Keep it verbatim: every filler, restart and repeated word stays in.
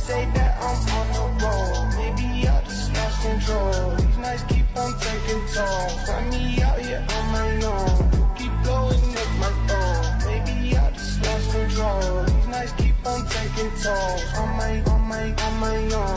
say that I'm on the road, maybe I just lost control. These nights keep on taking toll. Find me out here on my own. You keep blowing up my phone. Maybe I just lost control. These nights keep on taking toll. On my, on my, on my own.